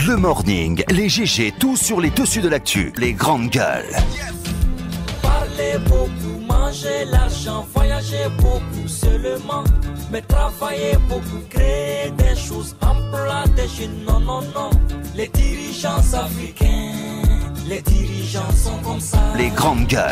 Le morning, les GG, tout sur les dessus de l'actu, les grandes gueules. Parler beaucoup, manger l'argent, voyager beaucoup seulement, mais travailler beaucoup, créer des choses, emploi des jeunes, non, non, non. Les dirigeants africains, les dirigeants sont comme ça. Les grandes gueules.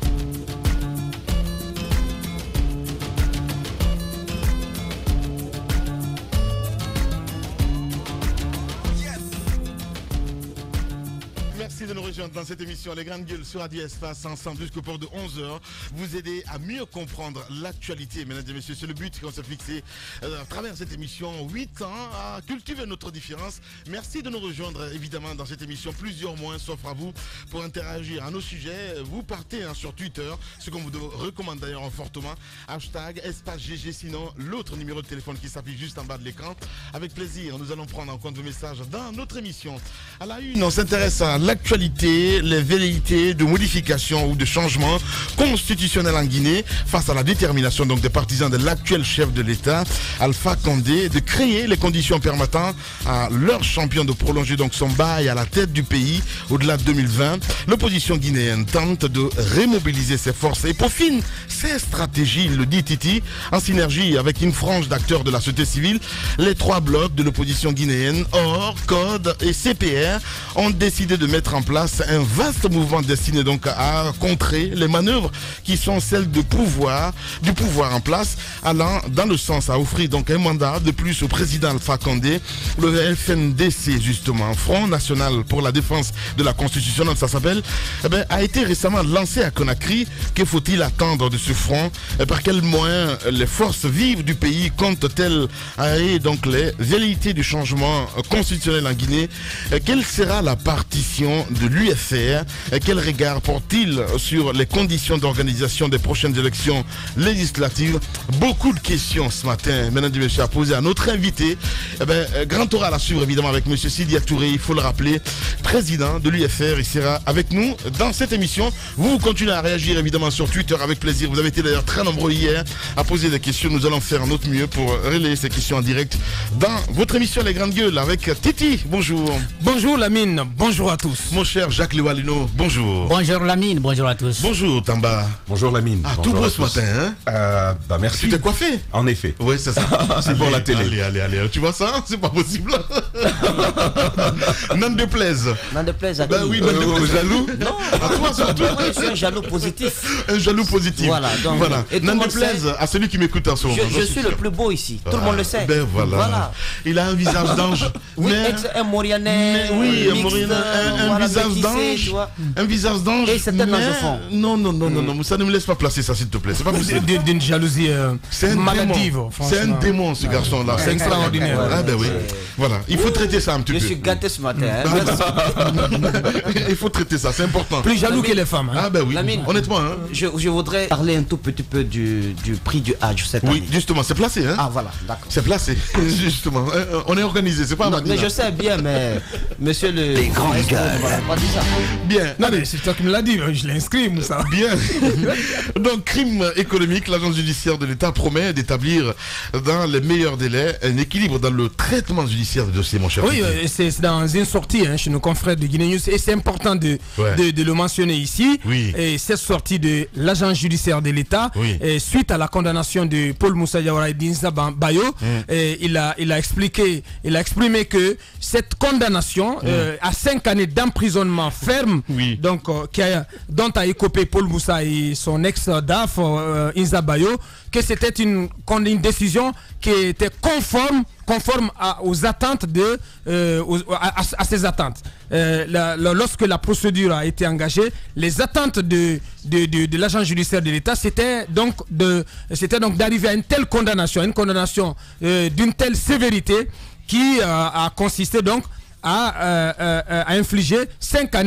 Merci de nous rejoindre dans cette émission Les Grandes Gueules sur Radio Espace, ensemble jusqu'au port de 11h. Vous aider à mieux comprendre l'actualité, mesdames et messieurs. C'est le but qu'on s'est fixé à travers cette émission. 8 ans à cultiver notre différence. Merci de nous rejoindre évidemment dans cette émission. Plusieurs mois s'offrent à vous pour interagir à nos sujets. Vous partez sur Twitter, ce qu'on vous recommande d'ailleurs fortement. Hashtag Espace GG, sinon l'autre numéro de téléphone qui s'affiche juste en bas de l'écran. Avec plaisir, nous allons prendre en compte vos messages dans notre émission. À la une, on s'intéresse à l'actualité, les velléités de modification ou de changement constitutionnel en Guinée face à la détermination donc des partisans de l'actuel chef de l'État, Alpha Condé, de créer les conditions permettant à leur champion de prolonger donc son bail à la tête du pays au-delà de 2020. L'opposition guinéenne tente de remobiliser ses forces et peaufine ses stratégies, le dit Titi, en synergie avec une frange d'acteurs de la société civile. Les trois blocs de l'opposition guinéenne, OR, CODE et CPR, ont décidé de mettre en place un vaste mouvement destiné donc à contrer les manœuvres qui sont celles du pouvoir en place, allant dans le sens à offrir donc un mandat de plus au président Alpha Condé. Le FNDC, justement, Front National pour la Défense de la Constitution, ça s'appelle, a été récemment lancé à Conakry. Que faut-il attendre de ce front? Par quels moyens les forces vives du pays comptent-elles arrêter donc les velléités du changement constitutionnel en Guinée? Quelle sera la partition de l'UFR? Quel regard porte-t-il sur les conditions d'organisation des prochaines élections législatives? Beaucoup de questions ce matin, mesdames et messieurs, à poser à notre invité. Grand oral à suivre évidemment avec M. Sidia Touré, il faut le rappeler, président de l'UFR. Il sera avec nous dans cette émission. Vous continuez à réagir évidemment sur Twitter avec plaisir. Vous avez été d'ailleurs très nombreux hier à poser des questions. Nous allons faire notre mieux pour relayer ces questions en direct dans votre émission Les Grandes Gueules avec Titi. Bonjour. Bonjour Lamine, bonjour à tous. Mon cher Jacques Lewalino, bonjour. Bonjour Lamine, bonjour à tous. Bonjour Tamba. Bonjour Lamine. Ah, tout beau ce matin, hein? Merci. Tu t'es coiffé? En effet. Oui, c'est ça. C'est pour la télé. Allez. Tu vois ça? C'est pas possible. N'en déplaise. N'en déplaise à Ben oui, n'en déplaise. Jaloux? Non. À toi surtout. Oui, je suis un jaloux positif. Un jaloux positif. Voilà. Donc, voilà. Et N'en déplaise à celui qui m'écoute en ce moment. Je suis le plus beau ici. Tout le monde le sait. Ben voilà. Il a un visage d'ange. Oui, un Maurianais. Oui, un visage d'ange. Un visage d'ange. Et c'est un ange au fond. Non. Ça ne me laisse pas placer ça, s'il te plaît. C'est pas possible. D'une jalousie maladive. C'est un démon, ce garçon-là. C'est extraordinaire. Ah ben oui. Voilà. Il faut traiter ça un petit peu. Je suis gâté ce matin. Il faut traiter ça, c'est important. Plus jaloux que les femmes. Ah ben oui. Lamine, honnêtement. Je voudrais parler un tout petit peu du prix du Hajj cette année. Oui, justement, c'est placé. Hein? Ah voilà, d'accord. C'est placé, justement. On est organisé, c'est pas mais je sais bien, mais monsieur le... Les grandes gueules. Pas dit ça. Bien. Non mais c'est toi qui me l'as dit, je l'ai inscrit, Moussa. Bien. Donc, crime économique, l'agence judiciaire de l'État promet d'établir dans les meilleurs délais un équilibre dans le traitement judiciaire des dossiers, mon cher. Oui, c'est dans une sortie chez nos confrères de Guinée News et c'est important de le mentionner ici. Oui. Et cette sortie de l'agence judiciaire de l'État, suite à la condamnation de Paul Moussa Diawara et d'Insa Bayo, il a exprimé que cette condamnation à 5 années d'emprisonnement ferme, donc dont a écopé Paul Moussa et son ex-DAF Insa Bayo, que c'était une décision qui était conforme aux attentes à ces attentes. Lorsque la procédure a été engagée, les attentes de l'agent judiciaire de l'État, c'était donc d'arriver à une telle condamnation, d'une telle sévérité qui a consisté donc à infliger 5 années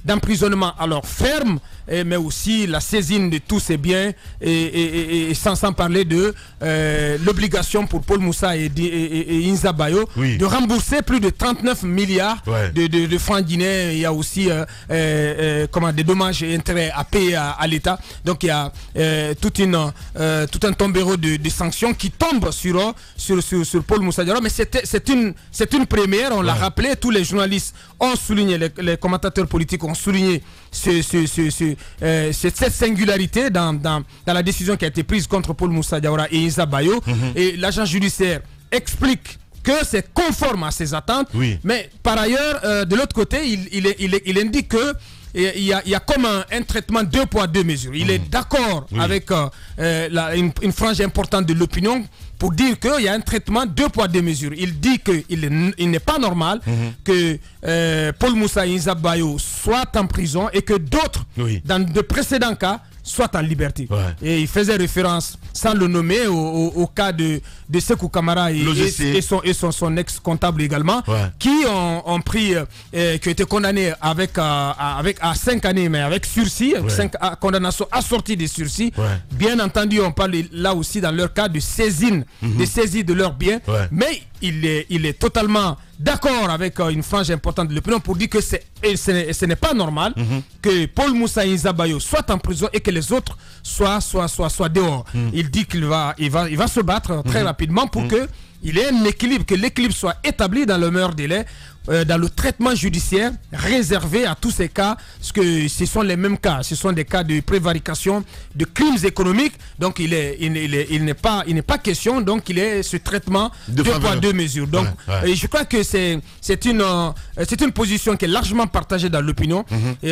d'emprisonnement alors ferme, mais aussi la saisine de tous ses biens et sans parler de l'obligation pour Paul Moussa et Inza Bayo de rembourser plus de 39 milliards de francs guinéens. Il y a aussi des dommages et intérêts à payer à l'État. Donc il y a tout un tombéro de sanctions qui tombent sur Paul Moussa Diawara. Mais c'est une première, on l'a rappelé, tous les journalistes ont souligné, les commentateurs politiques ont souligné cette singularité dans la décision qui a été prise contre Paul Moussa Diawara et Inza Bayo. Et l'agent judiciaire explique que c'est conforme à ses attentes, mais par ailleurs, de l'autre côté, il indique que il y a comme un traitement 2 poids 2 mesures. Il est d'accord avec une frange importante de l'opinion pour dire qu'il y a un traitement 2 poids 2 mesures. Il dit qu'il n'est pas normal que Paul Moussa et Inza Bayo soient en prison et que d'autres, dans de précédents cas, soient en liberté. Et il faisait référence, sans le nommer, au cas de Sékou Camara et son ex-comptable également, qui ont pris, qui ont été condamnés à 5 années, mais avec sursis, 5 condamnations assorties de sursis. Bien entendu, on parle là aussi dans leur cas de saisine, de saisie de leurs biens, mais il est totalement d'accord avec une frange importante de l'opinion pour dire que ce n'est pas normal que Paul Moussa et Inza Bayo soient en prison et que les autres soient dehors. Il dit qu'il va se battre très rapidement pour qu'il y ait un équilibre, que l'équilibre soit établi dans le meilleur délai, dans le traitement judiciaire réservé à tous ces cas, parce que ce sont les mêmes cas, ce sont des cas de prévarication, de crimes économiques, donc il n'est pas question, donc il est ce traitement 2 poids 2 mesures. Donc je crois que c'est une position qui est largement partagée dans l'opinion.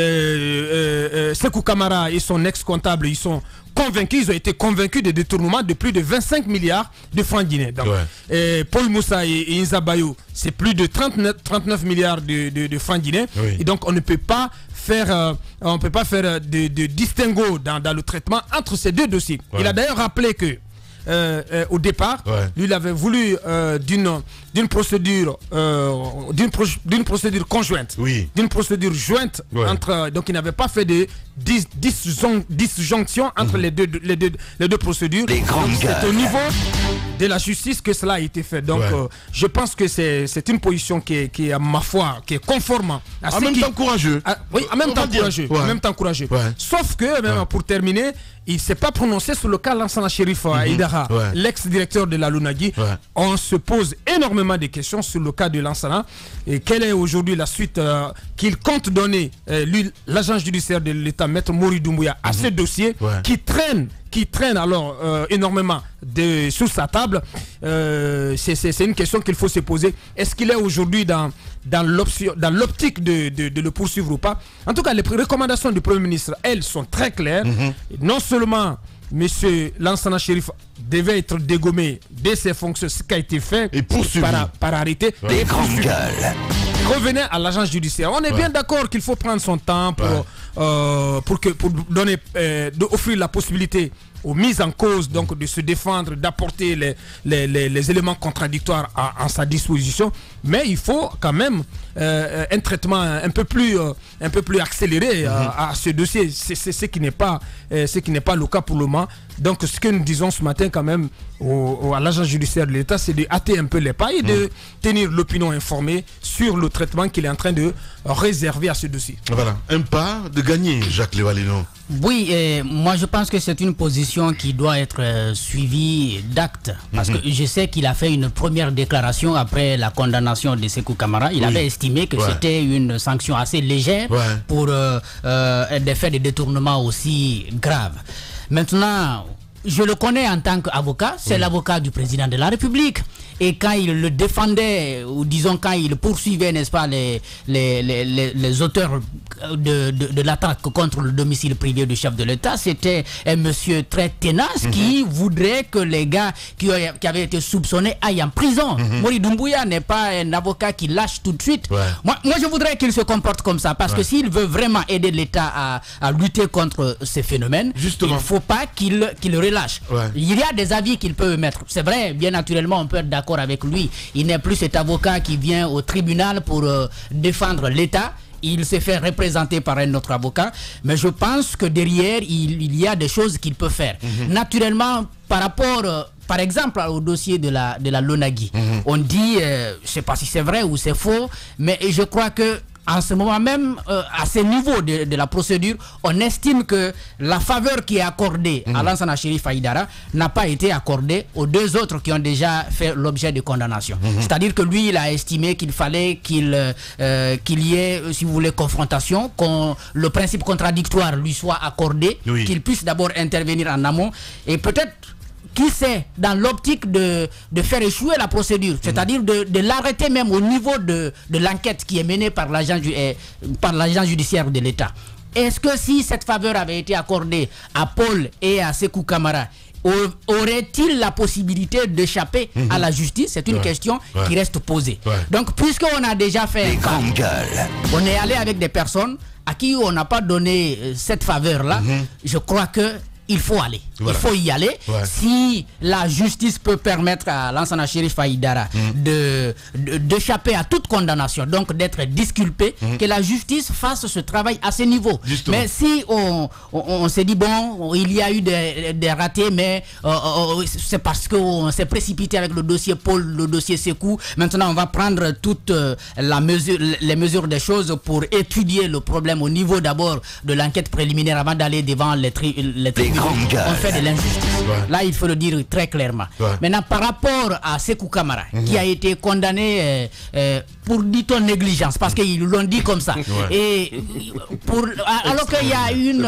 Sékou Camara et son ex-comptable, ils sont convaincus, ils ont été convaincus de détournement de plus de 25 milliards de francs guinéens. Donc, Paul Moussa et Inza Bayo, c'est plus de 39 milliards de francs guinéens. Et donc on ne peut pas faire de distinguo dans le traitement entre ces deux dossiers. Il a d'ailleurs rappelé que au départ, lui il avait voulu d'une procédure conjointe, d'une procédure jointe entre, donc il n'avait pas fait de disjonction entre les deux procédures. C'est au niveau de la justice que cela a été fait. Donc je pense que c'est une position qui est à ma foi, qui est conforme à en même temps courageux. En même temps courageux. Sauf que même pour terminer, il ne s'est pas prononcé sur le cas Lansana Chérif Aïdara, l'ex-directeur de la Lunagi. On se pose énormément de questions sur le cas de Lansana. Et quelle est aujourd'hui la suite qu'il compte donner, lui, l'agent judiciaire de l'État, Maître Mori Doumbouya, à ce dossier qui traîne alors énormément sur sa table. C'est une question qu'il faut se poser. Est-ce qu'il est aujourd'hui dans l'optique de le poursuivre ou pas? En tout cas, les recommandations du Premier ministre, elles sont très claires. Non seulement M. Lansana Chérif devait être dégommé de ses fonctions, ce qui a été fait et poursuivi par arrêté. Les grandes gueules. Revenez à l'agence judiciaire. On est bien d'accord qu'il faut prendre son temps pour offrir la possibilité aux mises en cause, donc de se défendre, d'apporter les éléments contradictoires à sa disposition, mais il faut quand même un traitement un peu plus accéléré à ce dossier. C'est ce qui n'est pas le cas pour le moment. Donc ce que nous disons ce matin quand même à l'agence judiciaire de l'État, c'est de hâter un peu les pas et de tenir l'opinion informée sur le traitement qu'il est en train de réserver à ce dossier. Voilà, un pas de gagner, Jacques Lévalino. Oui, moi je pense que c'est une position qui doit être suivie d'actes. Parce que je sais qu'il a fait une première déclaration après la condamnation de Sékou Camara. Il avait estimé que c'était une sanction assez légère pour des faits de détournement aussi graves. Maintenant, je le connais en tant qu'avocat, c'est l'avocat du président de la République. Et quand il le défendait, ou disons quand il poursuivait, n'est-ce pas, les auteurs de l'attaque contre le domicile privé du chef de l'État, c'était un monsieur très tenace qui voudrait que les gars qui avaient été soupçonnés aillent en prison. Mori Doumbouya n'est pas un avocat qui lâche tout de suite. Moi, je voudrais qu'il se comporte comme ça, parce que s'il veut vraiment aider l'État à lutter contre ces phénomènes, il ne faut pas qu'il relâche. Il y a des avis qu'il peut mettre. C'est vrai, bien naturellement, on peut être d'accord avec lui. Il n'est plus cet avocat qui vient au tribunal pour défendre l'État. il s'est fait représenter par un autre avocat, mais je pense que derrière, il y a des choses qu'il peut faire. Naturellement, par rapport... par exemple, au dossier de la Lonagui, on dit, je ne sais pas si c'est vrai ou c'est faux, mais je crois que en ce moment même, à ce niveau de la procédure, on estime que la faveur qui est accordée à Lansana Chérif Haïdara n'a pas été accordée aux deux autres qui ont déjà fait l'objet de condamnation. C'est-à-dire que lui, il a estimé qu'il fallait qu'il y ait, si vous voulez, confrontation, que le principe contradictoire lui soit accordé, qu'il puisse d'abord intervenir en amont et peut-être... Qui sait, dans l'optique de faire échouer la procédure, c'est-à-dire de l'arrêter même au niveau de l'enquête qui est menée par l'agent judiciaire de l'État. Est-ce que si cette faveur avait été accordée à Paul et à Sékou Camara, aurait-il la possibilité d'échapper à la justice? C'est une question qui reste posée. Donc, puisqu'on a déjà fait... on est allé avec des personnes à qui on n'a pas donné cette faveur-là, je crois que il faut aller. Il faut y aller. Si la justice peut permettre à Lansana Chérif Haïdara d'échapper à toute condamnation, donc d'être disculpé, que la justice fasse ce travail à ce niveau. Justement. Mais si on s'est dit, bon, il y a eu des ratés, mais c'est parce qu'on s'est précipité avec le dossier Paul, le dossier Sékou, maintenant on va prendre toutes les mesures des choses pour étudier le problème au niveau d'abord de l'enquête préliminaire avant d'aller devant les tribunaux. On fait de l'injustice. Là, il faut le dire très clairement. Maintenant, par rapport à Sékou Camara, qui a été condamné pour, dit-on, négligence, parce qu'ils l'ont dit comme ça. Et alors qu'il y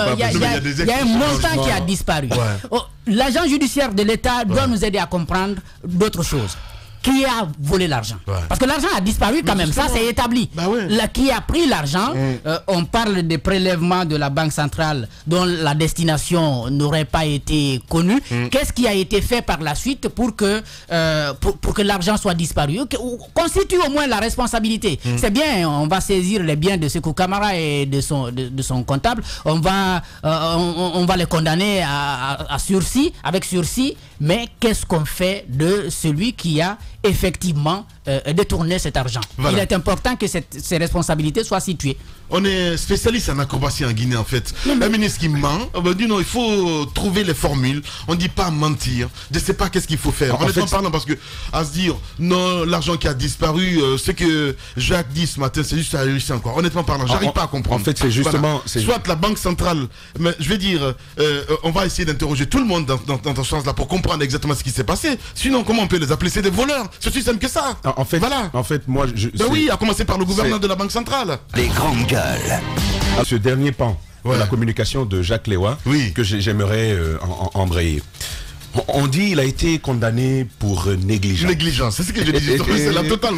a un montant qui a disparu. L'agent judiciaire de l'État doit nous aider à comprendre d'autres choses. Qui a volé l'argent? Parce que l'argent a disparu quand même, ça c'est établi. Qui a pris l'argent? On parle des prélèvements de la Banque centrale dont la destination n'aurait pas été connue. Qu'est-ce qui a été fait par la suite pour que l'argent soit disparu? Constitue au moins la responsabilité. C'est bien, on va saisir les biens de Sékou Camara et de son comptable. On va les condamner à sursis, avec sursis. Mais qu'est-ce qu'on fait de celui qui a effectivement détourné cet argent? Il est important que ces responsabilités soient situées. On est spécialiste en acrobatie en Guinée en fait. Un ministre qui ment, dit non, il faut trouver les formules. On ne dit pas mentir. Je ne sais pas qu'est-ce qu'il faut faire. Honnêtement parlant, parce que à se dire non, l'argent qui a disparu, ce que Jacques dit ce matin, c'est juste ahurissant quoi. Honnêtement parlant, j'arrive pas à comprendre. En fait, c'est justement... Soit la Banque centrale, mais je vais dire, on va essayer d'interroger tout le monde dans ce sens-là pour comprendre exactement ce qui s'est passé. Sinon, comment on peut les appeler? C'est des voleurs. C'est aussi simple que ça. En fait, moi... oui, à commencer par le gouverneur de la Banque centrale. Les grandes gueules. À ce dernier pan de la communication de Jacques Lewa, que j'aimerais embrayer. On dit qu'il a été condamné pour négligence. Négligence, c'est ce que je dis. C'est la totale.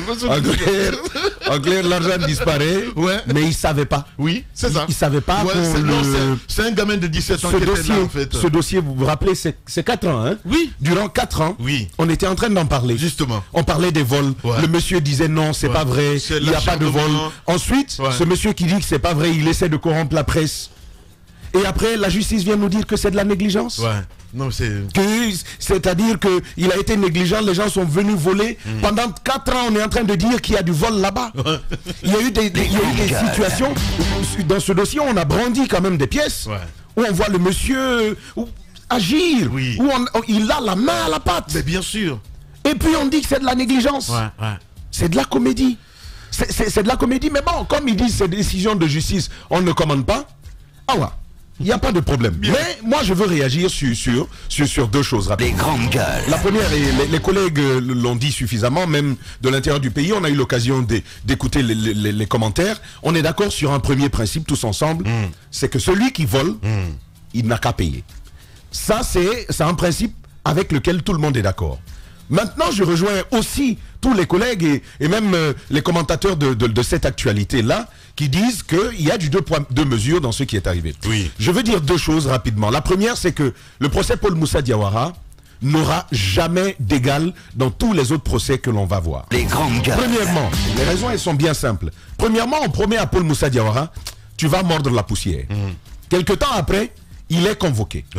En clair, l'argent disparaît, mais il ne savait pas. Oui, c'est ça. Il ne savait pas. C'est un gamin de 17 ans qui était là, en fait. Ce dossier, vous vous rappelez, c'est 4 ans. Hein? Oui. Durant 4 ans, on était en train d'en parler. Justement. On parlait des vols. Le monsieur disait non, c'est pas vrai, il n'y a pas de vol. Ensuite, ce monsieur qui dit que c'est pas vrai, il essaie de corrompre la presse. Et après, la justice vient nous dire que c'est de la négligence. Non, c'est-à-dire qu'il a été négligent, les gens sont venus voler. Pendant 4 ans, on est en train de dire qu'il y a du vol là-bas. Il y a eu des situations, dans ce dossier, on a brandi quand même des pièces, où on voit le monsieur agir, où il a la main à la pâte. Mais bien sûr. Et puis on dit que c'est de la négligence. C'est de la comédie. C'est de la comédie, mais bon, comme ils disent, c'est des décisions de justice, on ne commande pas. Ah ouais. Il n'y a pas de problème. Mais moi, je veux réagir sur deux choses rapidement. Les grandes gueules. La première, et les collègues l'ont dit suffisamment, même de l'intérieur du pays, on a eu l'occasion d'écouter les commentaires. On est d'accord sur un premier principe tous ensemble, c'est que celui qui vole, il n'a qu'à payer. Ça, c'est un principe avec lequel tout le monde est d'accord. Maintenant, je rejoins aussi tous les collègues et même les commentateurs de cette actualité-là qui disent qu'il y a du deux mesures dans ce qui est arrivé. Je veux dire deux choses rapidement. La première, c'est que le procès Paul Moussa Diawara n'aura jamais d'égal dans tous les autres procès que l'on va voir. Les grandes gueules. Premièrement, les raisons, elles sont bien simples. Premièrement, on promet à Paul Moussa Diawara, tu vas mordre la poussière. Quelque temps après, il est convoqué.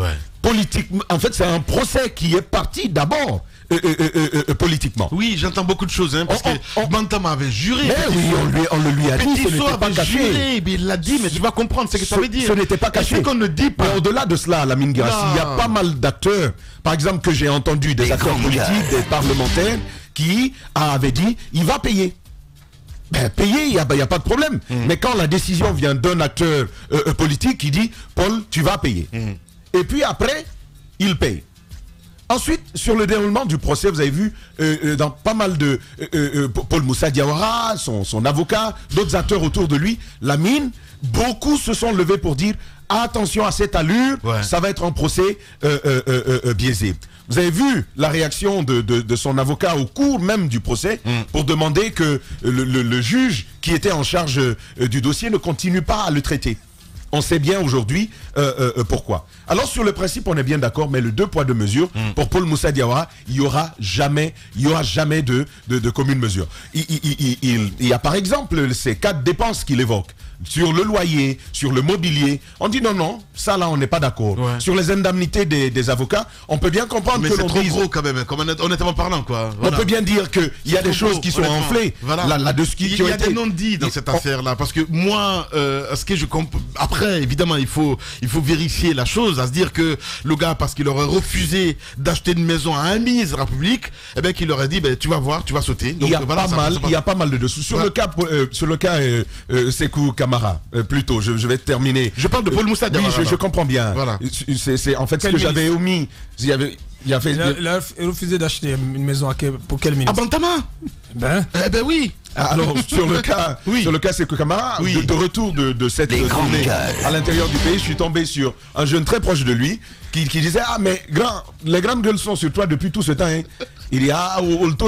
politique. En fait, c'est un procès qui est parti d'abord politiquement. Oui, j'entends beaucoup de choses, hein, parce que Bantama avait juré. Mais oui, on le lui a dit, ce n'était pas caché. Juré, mais il l'a dit, mais tu vas comprendre ce que ça veut dire. Ce n'était pas caché. Ce qu'on ne dit pas. Mais au-delà de cela, Lamine Guirassy, il y a pas mal d'acteurs, par exemple, que j'ai entendu, des acteurs politiques, des parlementaires, qui avaient dit, il va payer. Ben, payer, il n'y a pas de problème. Mais quand la décision vient d'un acteur politique qui dit, Paul, tu vas payer. Et puis après, il paye. Ensuite, sur le déroulement du procès, vous avez vu dans pas mal de... Paul Moussa Diawara, son avocat, d'autres acteurs autour de lui, Lamine, beaucoup se sont levés pour dire attention à cette allure, ça va être un procès biaisé. Vous avez vu la réaction de son avocat au cours même du procès pour demander que le juge qui était en charge du dossier ne continue pas à le traiter. On sait bien aujourd'hui pourquoi. Alors sur le principe, on est bien d'accord, mais le 2 poids 2 mesures, pour Paul Moussa Diawara, il n'y aura jamais de commune mesure. Il y a par exemple ces 4 dépenses qu'il évoque. Sur le loyer, sur le mobilier, on dit non, ça là on n'est pas d'accord. Sur les indemnités des avocats, on peut bien comprendre mais que c'est trop gros quand même, honnêtement parlant quoi. Voilà. On peut bien dire qu'il y a des choses qui sont enflées. Voilà. Il y a des non-dits dans cette affaire-là, parce que moi, ce que je comprends, après évidemment il faut vérifier la chose, à se dire que le gars, parce qu'il aurait refusé d'acheter une maison à un ministre de la République, eh bien qu'il aurait dit tu vas voir, tu vas sauter. Donc, il y a pas mal de dessous. Sur le cas Sékou Camara, plutôt, je vais terminer. Je parle de Paul Moussa Diawara. Oui, je comprends bien. Voilà. C'est en fait ce que j'avais omis. Il a refusé d'acheter une maison pour quel ministre? À Bantama. Eh ben oui. Alors sur le cas Sékou Camara, de retour de cette tournée à l'intérieur du pays, je suis tombé sur un jeune très proche de lui qui disait mais les grandes gueules sont sur toi depuis tout ce temps. Hein. Il y a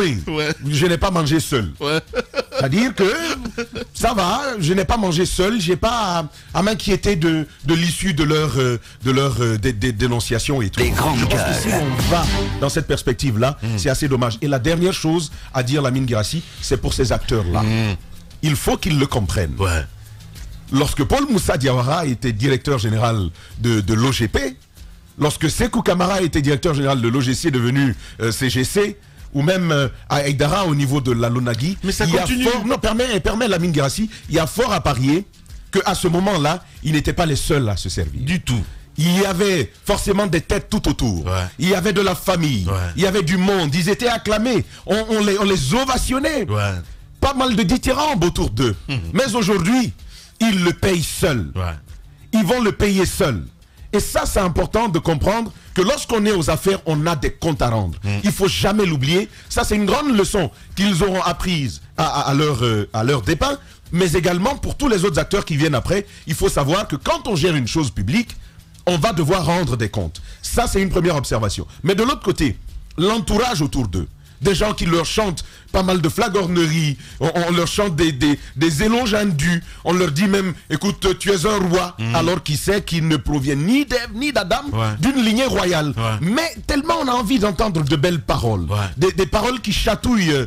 je n'ai pas mangé seul. C'est-à-dire que ça va, je n'ai pas mangé seul, j'ai pas à m'inquiéter de l'issue de leur dénonciation et tout. Je pense que si on va dans cette perspective-là, c'est assez dommage. Et la dernière chose à dire, Lamine Guirassy, c'est pour ces acteurs-là. Il faut qu'ils le comprennent. Lorsque Paul Moussa Diawara était directeur général de l'OGP, lorsque Sékou Camara était directeur général de l'OGC devenu CGC, ou même à Aïdara au niveau de la Lonagui, mais ça continue. Permet Lamine Guirassy, il y a fort à parier qu'à ce moment-là, ils n'étaient pas les seuls à se servir. Du tout. Il y avait forcément des têtes tout autour. Il y avait de la famille. Il y avait du monde. Ils étaient acclamés. On les ovationnait. Pas mal de dithyrambes autour d'eux. Mais aujourd'hui, ils le payent seuls. Ils vont le payer seuls. Et ça, c'est important de comprendre que lorsqu'on est aux affaires, on a des comptes à rendre. Il ne faut jamais l'oublier. Ça, c'est une grande leçon qu'ils auront apprise à leur départ. Mais également pour tous les autres acteurs qui viennent après, il faut savoir que quand on gère une chose publique, on va devoir rendre des comptes. Ça, c'est une première observation. Mais de l'autre côté, l'entourage autour d'eux, des gens qui leur chantent pas mal de flagorneries, on leur chante des éloges indus, on leur dit même, écoute, tu es un roi, alors qu'il sait qu'il ne provient ni d'Ève ni d'Adam, d'une lignée royale. Mais tellement on a envie d'entendre de belles paroles, des paroles qui chatouillent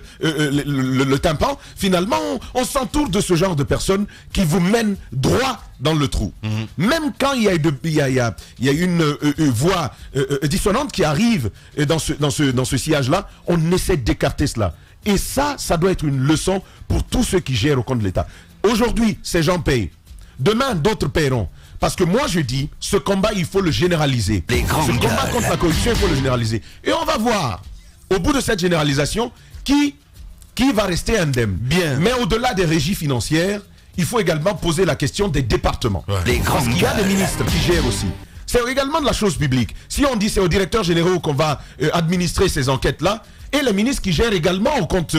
le tympan, finalement on s'entoure de ce genre de personnes qui vous mènent droit dans le trou. Même quand il y a une voix dissonante qui arrive dans ce sillage-là, on essaie d'écarter cela. Et ça doit être une leçon pour tous ceux qui gèrent au compte de l'État. Aujourd'hui, ces gens payent. Demain, d'autres paieront. Parce que moi, je dis, ce combat, il faut le généraliser. Ce combat contre la corruption, il faut le généraliser. Et on va voir, au bout de cette généralisation, qui va rester indemne. Mais au-delà des régies financières, il faut également poser la question des départements. Parce qu'il y a des ministres qui gèrent aussi. C'est également de la chose publique. Si on dit c'est au directeur général qu'on va administrer ces enquêtes-là, et les ministres qui gèrent également au compte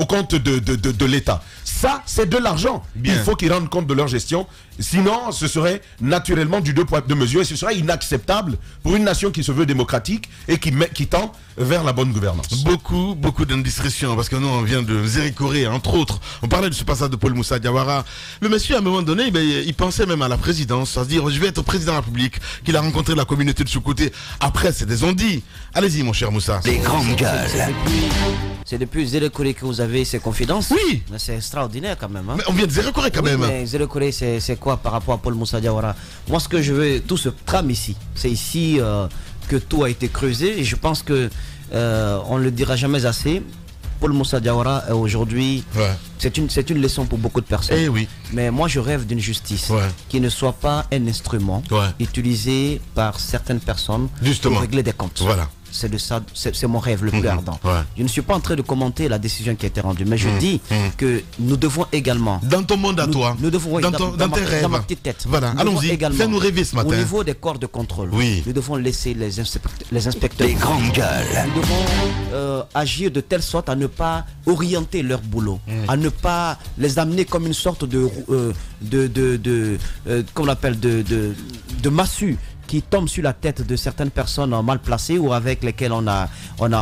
de l'État. Ça, c'est de l'argent. Il faut qu'ils rendent compte de leur gestion. Sinon, ce serait naturellement du 2 poids 2 mesures et ce serait inacceptable pour une nation qui se veut démocratique et qui tend vers la bonne gouvernance. Beaucoup d'indiscrétion, parce que nous, on vient de Zéry-Koré, entre autres. On parlait de ce passage de Paul Moussa Diawara. Le monsieur, à un moment donné, il pensait même à la présidence, à se dire, je vais être président de la République, qu'il a rencontré la communauté de ce côté. Après, c'est des on-dit. Allez-y, mon cher Moussa. Les grandes gueules. C'est depuis Zéry-Koré que vous avez ces confidences. Oui. C'est extraordinaire quand même. Hein. Mais on vient de Zéry-Koré quand même. Mais Zéry-Koré, c'est quoi par rapport à Paul Moussa Diawara? Moi, ce que je veux, tout ce trame ici, c'est ici que tout a été creusé. Et je pense que on ne le dira jamais assez. Paul Moussa Diawara aujourd'hui, c'est une leçon pour beaucoup de personnes. Eh oui. Mais moi je rêve d'une justice qui ne soit pas un instrument utilisé par certaines personnes pour régler des comptes. Voilà. C'est mon rêve le plus ardent. Je ne suis pas en train de commenter la décision qui a été rendue, mais je dis que nous devons également... Dans ton monde à toi, nous devons, dans tes rêves. Dans ma petite tête. Voilà, allons-y, fais-nous rêver ce matin. Au niveau des corps de contrôle, nous devons laisser les inspecteurs... Les grandes gueules. Nous devons agir de telle sorte à ne pas orienter leur boulot, à ne pas les amener comme une sorte qu'on appelle de massue qui tombe sur la tête de certaines personnes mal placées ou avec lesquelles on a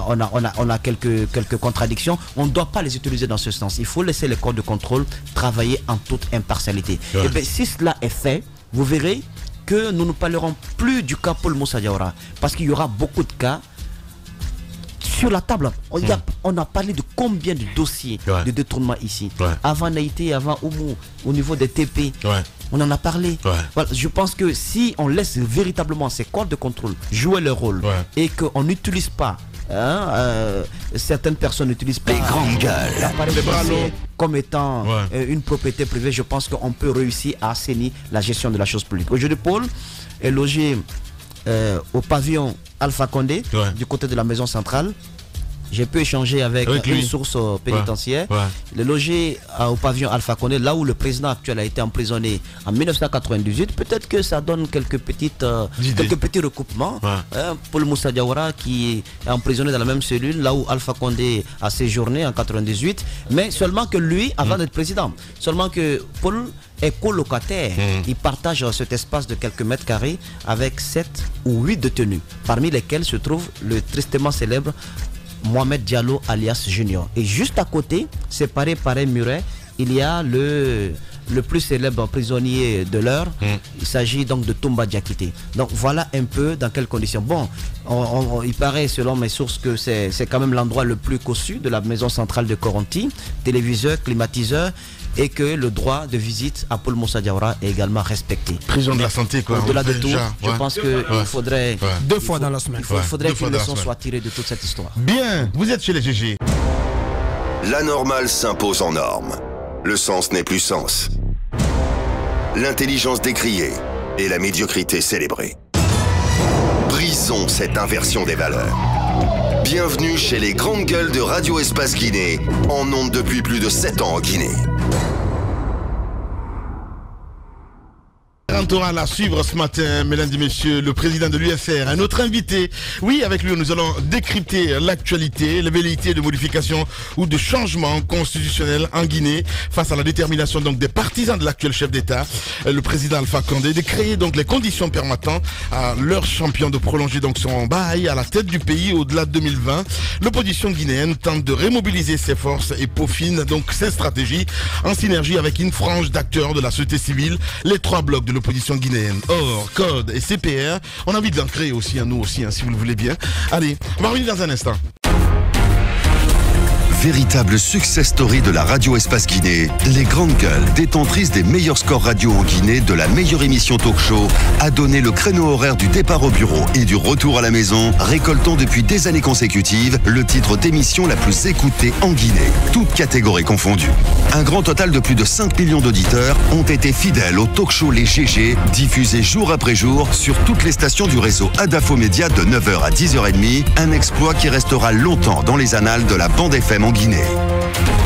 quelques contradictions. On ne doit pas les utiliser dans ce sens. Il faut laisser les corps de contrôle travailler en toute impartialité. Et bien, si cela est fait, vous verrez que nous ne parlerons plus du cas Paul Moussa Diawara, parce qu'il y aura beaucoup de cas sur la table. On a parlé de combien de dossiers de détournement ici. Avant Naïté, avant Oumou, au niveau des TP. On en a parlé. Voilà, je pense que si on laisse véritablement ces corps de contrôle jouer leur rôle et qu'on n'utilise pas, certaines personnes n'utilisent pas les grandes gueules comme étant une propriété privée, je pense qu'on peut réussir à assainir la gestion de la chose publique. Aujourd'hui, Paul est logé au pavillon Alpha Condé du côté de la maison centrale. J'ai pu échanger avec une source pénitentiaire. Il est logé au pavillon Alpha Condé, là où le président actuel a été emprisonné en 1998. Peut-être que ça donne quelques petits recoupements. Paul Moussa Diawara qui est emprisonné dans la même cellule, là où Alpha Condé a séjourné en 98. Mais seulement que lui, avant d'être président, seulement que Paul est colocataire. Il partage cet espace de quelques mètres carrés avec 7 ou 8 détenus, parmi lesquels se trouve le tristement célèbre Mohamed Diallo alias Junior. Et juste à côté, séparé par un muret, il y a le plus célèbre prisonnier de l'heure. Il s'agit donc de Toumba Diakité. Donc voilà un peu dans quelles conditions. Bon, il paraît selon mes sources que c'est quand même l'endroit le plus cossu de la maison centrale de Koronti. Téléviseur, climatiseur, et que le droit de visite à Paul Moussa Diawara est également respecté. Prison de la santé, quoi. Au-delà de tout, je pense qu'il faudrait... 2 fois dans la semaine. Il faudrait qu'une leçon soit tirée de toute cette histoire. Bien, vous êtes chez les GG. La normale s'impose en norme. Le sens n'est plus sens. L'intelligence décriée et la médiocrité célébrée. Brisons cette inversion des valeurs. Bienvenue chez les grandes gueules de Radio Espace Guinée, en ondes depuis plus de 7 ans en Guinée. Grand oral à suivre ce matin, mesdames et messieurs, le président de l'UFR, un autre invité. Oui, avec lui, nous allons décrypter l'actualité, les velléités de modification ou de changement constitutionnel en Guinée face à la détermination donc des partisans de l'actuel chef d'État, le président Alpha Condé, de créer donc les conditions permettant à leur champion de prolonger donc son bail à la tête du pays au-delà de 2020. L'opposition guinéenne tente de remobiliser ses forces et peaufine donc ses stratégies en synergie avec une frange d'acteurs de la société civile, les 3 blocs de l'opposition guinéenne, OR, CODE et CPR. On a envie de l'en créer aussi, nous aussi, si vous le voulez bien. Allez, on va revenir dans un instant. Véritable success story de la radio Espace Guinée, les grandes gueules, détentrices des meilleurs scores radio en Guinée, de la meilleure émission talk show, a donné le créneau horaire du départ au bureau et du retour à la maison, récoltant depuis des années consécutives le titre d'émission la plus écoutée en Guinée, toutes catégories confondues. Un grand total de plus de 5 millions d'auditeurs ont été fidèles au talk show Les GG, diffusé jour après jour sur toutes les stations du réseau Adafo Média de 9h à 10h30, un exploit qui restera longtemps dans les annales de la bande FM en Guinée.